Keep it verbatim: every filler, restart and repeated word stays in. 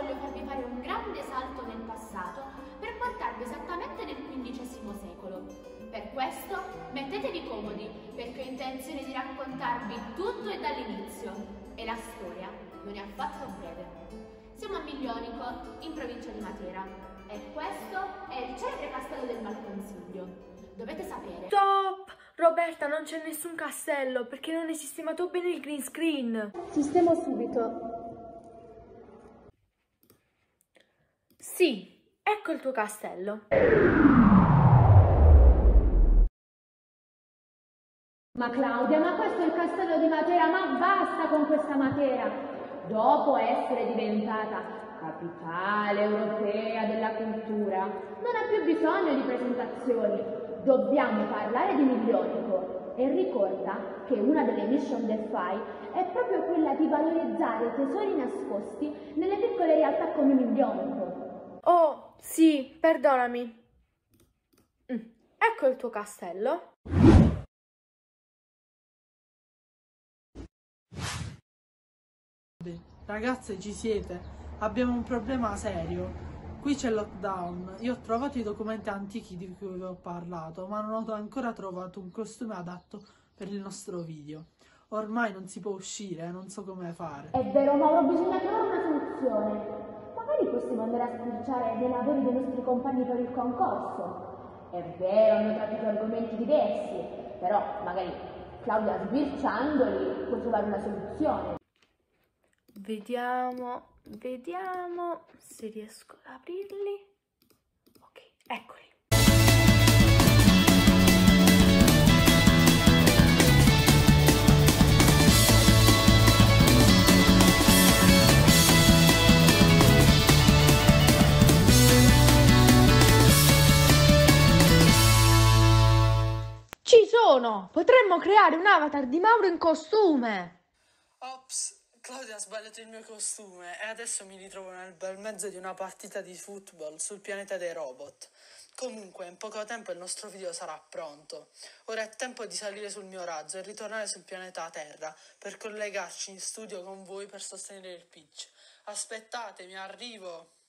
voglio farvi fare un grande salto nel passato per portarvi esattamente nel quindicesimo secolo. Per questo mettetevi comodi, perché ho intenzione di raccontarvi tutto e dall'inizio. E la storia non è affatto breve. Siamo a Miglionico, in provincia di Matera, e questo è il celebre castello del Malconsiglio. Dovete sapere... Stop! Roberta, non c'è nessun castello, perché non è sistemato bene il green screen. Sistemo subito. Sì, ecco il tuo castello. Ma Claudia, ma questo è il castello di Matera, ma basta con questa Matera! Dopo essere diventata capitale europea della cultura, non ha più bisogno di presentazioni. Dobbiamo parlare di Miglionico. E ricorda che una delle mission del F A I è proprio quella di valorizzare i tesori nascosti nelle piccole realtà come Miglionico. Oh, sì, perdonami. Mm, ecco il tuo castello. Ragazze, ci siete? Abbiamo un problema serio. Qui c'è il lockdown. Io ho trovato i documenti antichi di cui vi ho parlato, ma non ho ancora trovato un costume adatto per il nostro video. Ormai non si può uscire, non so come fare. È vero, Mauro, bisogna trovare una soluzione. Magari possiamo andare a spulciare dei lavori dei nostri compagni per il concorso. È vero, hanno trattato argomenti diversi, però magari Claudia sbirciandoli può trovare una soluzione. Vediamo, vediamo se riesco ad aprirli. Ok, eccoli. Ci sono! Potremmo creare un avatar di Mauro in costume! Ops! Claudia ha sbagliato il mio costume e adesso mi ritrovo nel bel mezzo di una partita di football sul pianeta dei robot. Comunque, in poco tempo il nostro video sarà pronto. Ora è tempo di salire sul mio razzo e ritornare sul pianeta Terra per collegarci in studio con voi per sostenere il pitch. Aspettatemi, arrivo!